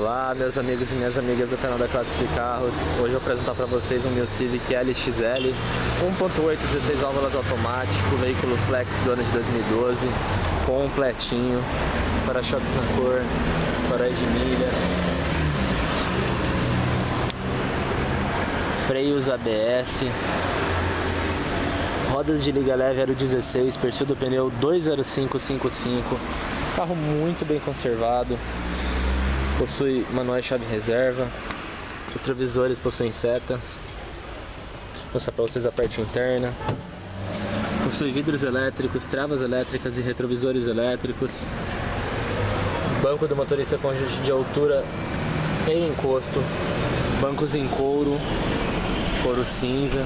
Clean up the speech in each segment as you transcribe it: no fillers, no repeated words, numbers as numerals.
Olá, meus amigos e minhas amigas do canal da Classific Carros. Hoje eu vou apresentar para vocês um New Civic LXL 1.8, 16 válvulas automático, veículo flex do ano de 2012, completinho, para-choques na cor, faróis de milha, freios ABS, rodas de liga leve aro 16, perfil do pneu 20555, carro muito bem conservado. Possui manual e chave reserva, retrovisores possuem setas. Vou mostrar para vocês a parte interna. Possui vidros elétricos, travas elétricas e retrovisores elétricos. Banco do motorista com ajuste de altura e encosto. Bancos em couro cinza.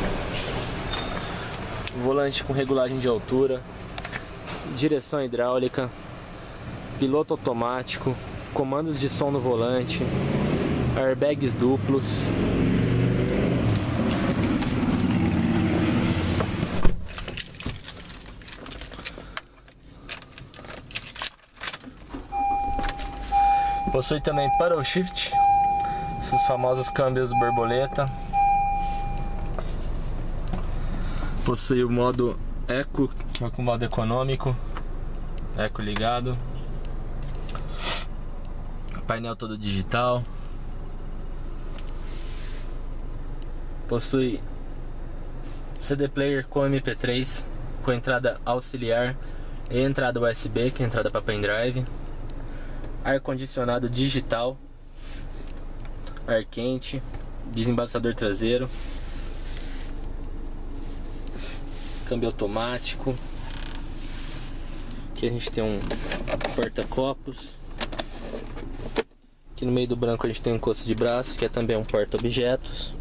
Volante com regulagem de altura. Direção hidráulica. Piloto automático. Comandos de som no volante, airbags duplos, possui também paddle shift, os famosos câmbios borboleta, possui o modo Eco, que é o modo econômico, Eco ligado. Painel todo digital, possui CD player com MP3, com entrada auxiliar e entrada USB, que é entrada para pendrive, ar condicionado digital, ar quente, desembaçador traseiro, câmbio automático. Aqui a gente tem um porta-copos. Aqui no meio do branco a gente tem um encosto de braço, que é também um porta-objetos.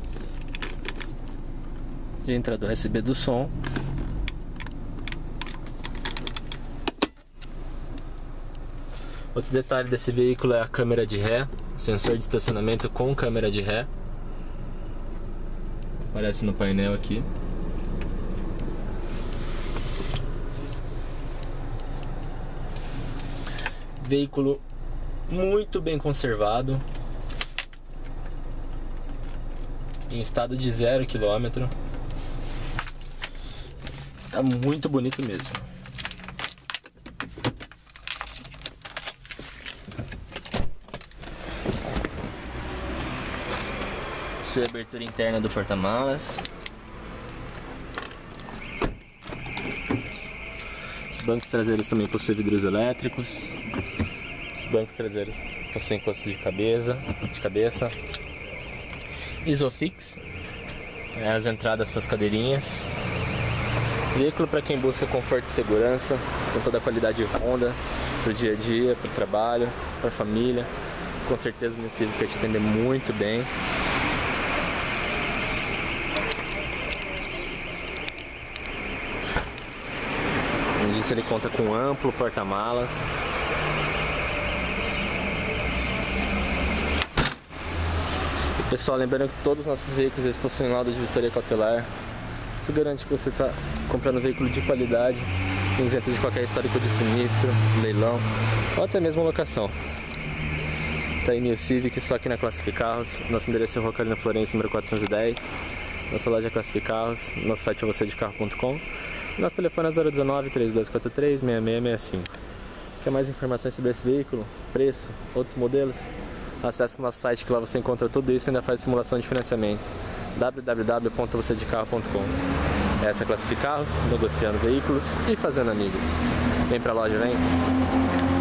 E a entrada USB do som. Outro detalhe desse veículo é a câmera de ré, sensor de estacionamento com câmera de ré. Aparece no painel aqui. Veículo muito bem conservado, em estado de 0 km. Tá muito bonito mesmo. Possui a abertura interna do porta-malas. Os bancos traseiros também possuem vidros elétricos. Os bancos traseiros possuem encostos de cabeça. Isofix, as entradas para as cadeirinhas. Veículo para quem busca conforto e segurança, com toda a qualidade Honda, para o dia a dia, para o trabalho, para a família. Com certeza o New Civic vai te atender muito bem. Além disso, ele conta com amplo porta-malas. Pessoal, lembrando que todos os nossos veículos eles possuem laudo de vistoria cautelar. Isso garante que você está comprando um veículo de qualidade, isento de qualquer histórico de sinistro, leilão ou até mesmo locação. Tá aí New Civic, só aqui na Classific Carros. Nosso endereço é Rua Carolina Florencio, número 410. Nossa loja é Classific Carros. Nosso site é vocêdecarro.com. Nosso telefone é 019-3243-6665. Quer mais informações sobre esse veículo, preço, outros modelos? Acesse nosso site, que lá você encontra tudo isso e ainda faz simulação de financiamento. www.vocêdecarro.com. Essa é a Classific Carros, negociando veículos e fazendo amigos. Vem pra loja, vem!